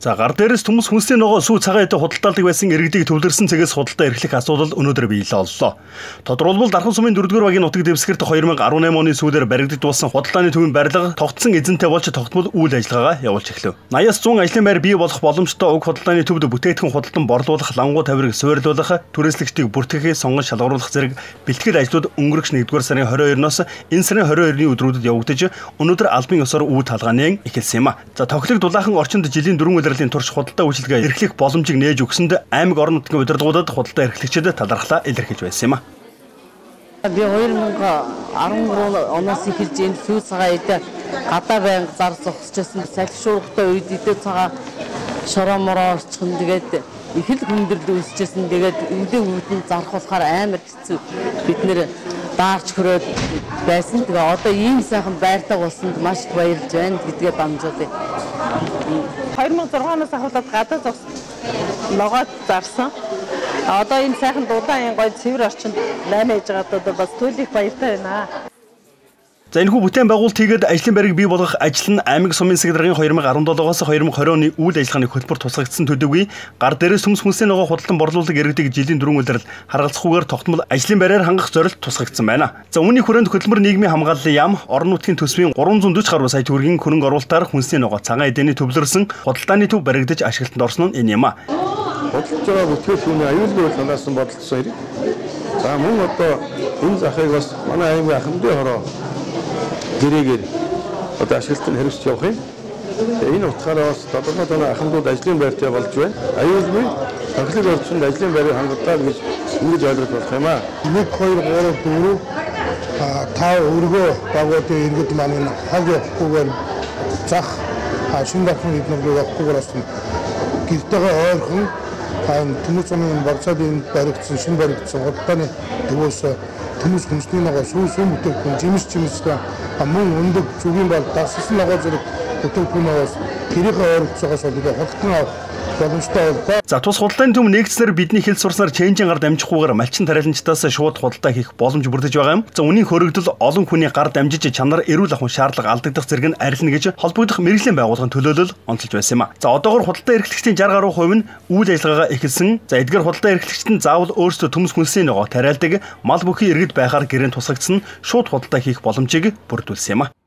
За гар дээрээс төмс хүнсний ногоо сүү цагаан эдэ худалдаалдаг байсан иргэдийг төвлөрсөн цэгээс худалдаа эрхлэх асуудал өнөөдөр биелээ оллоо. Тодорхойлбол Дархан сумын 4-р багийн нутаг дэвсгэрт 2018 оны сүүлээр баригдуулсан худалдааны төвийн барилга тогтсон эзэнтэй болж тогтмол үйл ажиллагаагаа явуулж эхлэв. 80-аас 100 ажлын байр бий болох боломжтой уг худалдааны төвд бүтээгдэхүүн худалдан борлуулах, лангуу тавирыг суйрлуулах, түрээслэгчдийг бүртгэхээ сонгон шалгаруулах зэрэг бэлтгэл ажлууд өнгөрөх 1-р сарын 22-ноос энэ сарын 22-ны өдрүүдэд явагдаж өнөөдөр албан ёсоор үйл хаалгааны эхэлсэн юм а. За тоглог дулаахан орчинд жилийн 4 улирлын турш худалдаа үйлчилгээ эрхлэх боломжийг нээж өгсөнд аймаг орон нутгийн удирдлагуудад худалдаа эрхлэгчид талархлаа илэрхийлж байсан юм а. Би 2013 оноос эхэлж энэ сүү цагаан эдэ гадаа байнга зар зогсчихсан салхишуургатай үед эдэ цагаан шороо мороо орчихсон тэгээд их л хүндрэл үүсчихсэн тэгээд эдэ үүдэн зарах болохоор амар хэцүү бид нэр даарч хөрөөд байсан. Тэгээ одоо ийм сайхан байртаа болсонд маш их баярлж байна гэдгээ дамжуулъя. 2006 оноос ахуулаад гадаа зогс ногоод зарсан. Одоо энэ сайхан дулаан гоё цэвэр орчинд лайнаж байгаад одоо бас түлэх баяртай байна. За энэхүү бүтээн байгуулалт хийгээд ажлын байрыг бий болгох ажил нь аймаг сумын сэдвэрийн 2017-оос 2020 оны үйл ажиллагааны хөтөлбөр тусгагдсан төдийгүй гар дээрээс төмс хүнсний ногоо худалдан борлуулдаг иргэдийг жилийн 4 улирал харгалзахгүйгээр тогтмол ажлын байраар хангах зорилт тусгагдсан байна. За үүний хүрээнд хөтөлбөр нийгмийн хамгааллын яам орон нутгийн төсвийн 340 гаруй сая төгрөгийн хөрөнгө оруулалтаар хүнсний ногоо цагаан эдэний төвлөрсөн худалдааны төв баригдаж ашиглалтанд орсон нь энэ юм а. Худалдаж байгаа бүтээгдэхүүний аюулгүй талаас нь бодолцсон хэрэг. За мөн одоо энэ захыг бас манай аймгийн ахмадын хороо гэрээгээр одоо ашиглалтанд хэрэгжиж явах юм. Энэ утгаараа бас тодорхой ахмадууд ажлын байртай болж байна. Аюулгүй тохиолын орчинд ажлын байрыг хангалтаа гэж ингэж ойлгож болох юм аа. 1 2 3 4 5 өргөө багуудын иргэд маань хаг явахгүйгээр зах шинэ дахин эднэргүй явахгүйгээр бас гэртэйгээ ойрхон төмс сумын багцаадын баригдсан шинэ баригдсан худалдааны төвөөс төмс хүнсний ногоо сүү бүтээгдэхүүн жимс мөн өндөг зүгийн бол дассан ногоо зэрэг бүтээгдэхүүнээс гэрийнхээ ойролцоогоос бид худалдан авах боломжтой байна. За тус худалдааны төв нэгдснээр бидний хэл сурснаар чэнжин гар дамжихгүйгээр малчин тариаланчдаас шууд худалдаа хийх боломж бүрдэж байгаа юм. За үнийн хөрөгдөл олон хүний гар дамжиж чанар эрүүл ахуйн шаардлага алдагдах зэрэг нь арилна гэж холбогдох мэргэжлийн байгууллагын төлөөлөл онцолж байсан юм а. За одоогоор худалдаа эрхлэгчдийн 60 гаруй хувь нь үйл ажиллагаагаа эхэлсэн. За эдгээр худалдаа эрхлэгчид нь заавал өөрсдөө төмс хүнсний ногоо тариалдаг мал бүхий иргэд байхаар гэрээнд тусгагдсан шууд худалдаа хийх боломжийг бүрдүүлсэн юм а.